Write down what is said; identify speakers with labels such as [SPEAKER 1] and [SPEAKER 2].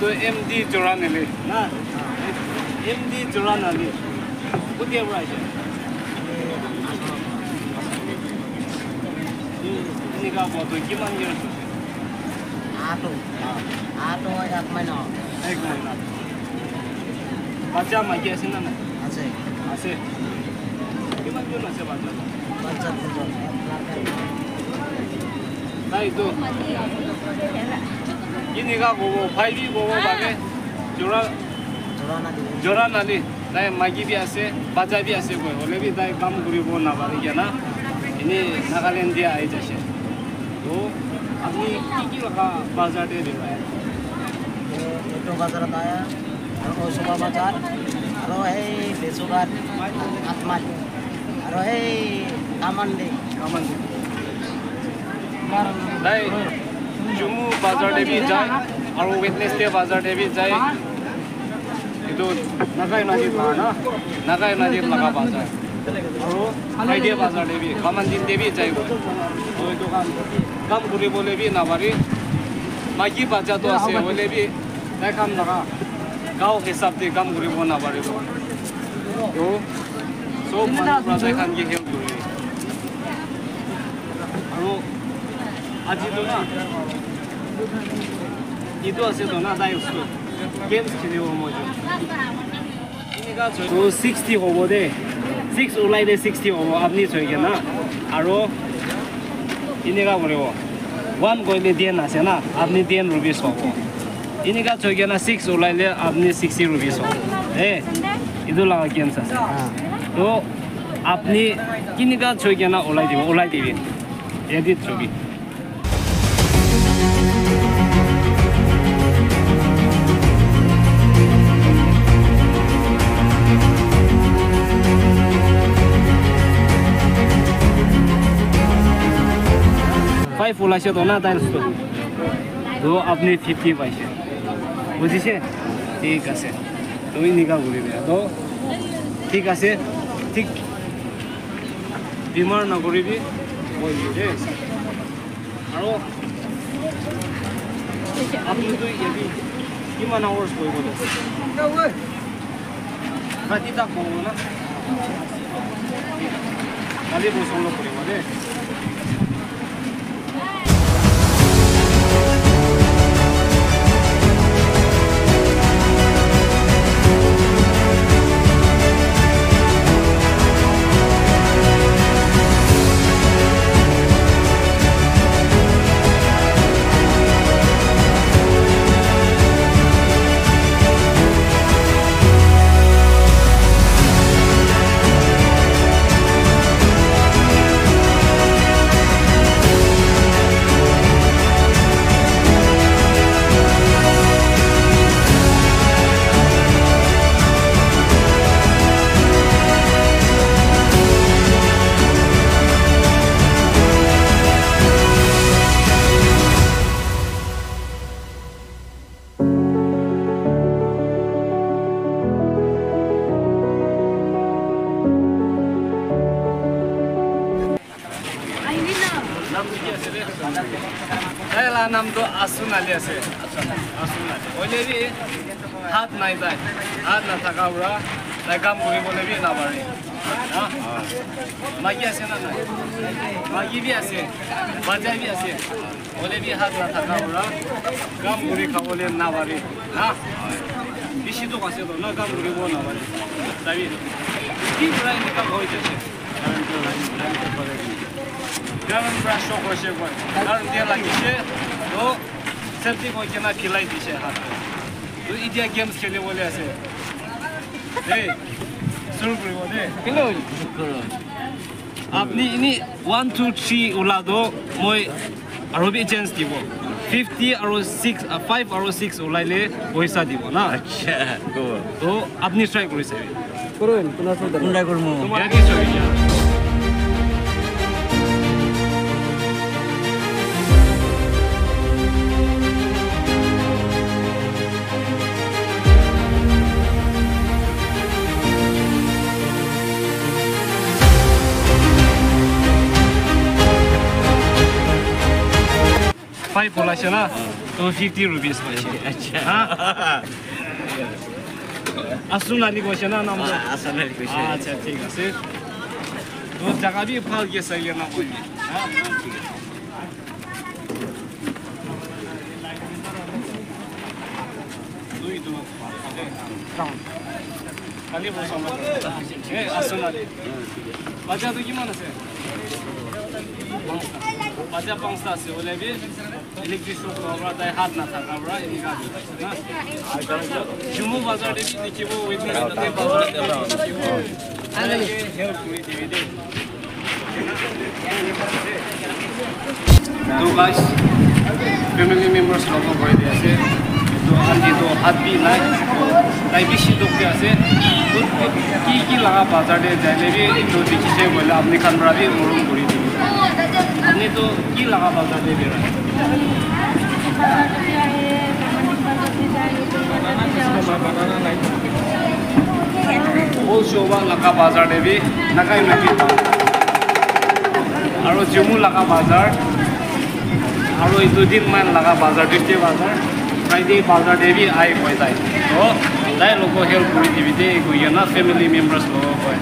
[SPEAKER 1] itu MD joran ini. Nah, MD joran ini. Putih apa aja? Ini kau buat gimana gitu?
[SPEAKER 2] Atu एक महीना
[SPEAKER 1] एक महीना बच्चा मागी असे ना
[SPEAKER 2] असे
[SPEAKER 1] असे किमान घेऊन असे बच्चा नाही तो ini का वो 5 वो बागे जोरा नाली नाही मागी भी असे बच्चा भी असे कोई होले भी दाई काम करी वो ना बारे क्या ना ini नागालैंड दिया आई जैसे तो अपनी की लगा बाजार दे रहा है
[SPEAKER 2] itu bazar daya aro suba bazar aro besugar atmat aro kamandi
[SPEAKER 1] dai jumu bazar de bhi jai aro wednesday bazar de bhi jai itu nagai nadi laga bazar aro friday bazar de bhi kamandi de bhi jai to itu kam kuri bole bhi na bari magi bacha to ase bole bhi काम लगा गाँव के हिसाब से काम करी बोना पड़े तो सब मानव खान की खेल करी और आज तो ना ये तो ऐसे तो ना दाई उसको गेम्स खेले वो मौजूद इनका तो 60 हो वो दे 6 उलाई दे 60 हो वो अपनी चाहिए ना और इनका बोले वो 1 कोई ले दिया ना से ना अपनी 10 रुपये सौ ini kan coba na 6 ulai le apni 60 rupees ho itu laga game sa to apni ini kan coba na ulai dibi edit cobi five ulai se to na dai to apni 50 paise বুঝিছে ঠিক আছে তুমি নিকা কৰিবা তো ঠিক আছে ঠিক বিমাৰ নকৰিবি মই দে আৰু আপুনি তো ইয়াবি কিমান আৱাৰ্ছ কৰিব লাগে ৰাতি তাক ক'ব না কালি বছৰ কৰিব দে नाम तो आसुन आले আছে आसुन आले ओले भी हाथ নাই যায় हाथ না থাকা ওরা তাই কাম কৰিবলে भी না পারে মাগি আছে না নাই মাগি भी আছে বাজাই भी আছে ওলে भी हाथ না থাকা ওরা কাম কৰি খাবলে না পারে না বেশি তো আছে তো না কাম কৰিব না পারে তাই কি প্রায় নিকা হই যাচ্ছে Garam brush off or shit one. Garam dia lagi shit. तो सेफ्टी को क्या ना खिलाई दिशे हाथ तो इडिया गेम्स खेलने वाले ऐसे दे शुरू करें वो दे किलो आपने इन्हीं 1 2 3 उला दो मोय अरोबी चांस दिवो 50 और 6 5 और 6 उला ले वैसा दिवो ना अच्छा तो आपने ट्राई करो इसे करो पुनः तो ट्राई करो तुम्हारा क्या चाहिए 파이 볼라시나 250 rupees পাইছে
[SPEAKER 3] আচ্ছা
[SPEAKER 1] হা আসুনালি কৈছে না নাম
[SPEAKER 3] আসলে কইছে
[SPEAKER 1] আচ্ছা ঠিক আছে তো জায়গা বি ভাল গেছে ইয়া না কইবি হ্যাঁ ঠিক আছে দুই দু কাউন্ট কালি বসো এ আসুনালি বাজা তো কিমান আছে বাজা পাঁচটা আছে ওলে বি ইলেকট্রিক শপ আমরা তাই হাত না থাকা আমরা এদিকে আসি না জুমু বাজারে বি দেখিব ওইখানে তাতে বাজারে দেখিব আরে হেল্প করে দিবি দে তো গাইস ফ্যামিলি মেম্বারস লোক করে দিয়েছে তো আন্টি তো হাত বি নাই তাই বেশি লোককে আছে কি লাগা বাজারে যাইলে বি তো দেখিছে বলে আপনি খানরা বি মরম করে দিবি আপনি তো কি লাগা বাজারে Bera Bolshova laka bazar devi nakai mati aro Jammu laka bazar aro itu din man laka bazar Tuesday bazar Friday bazar devi ai koi dai to dai logo help kori dibi de go yana family members logo koi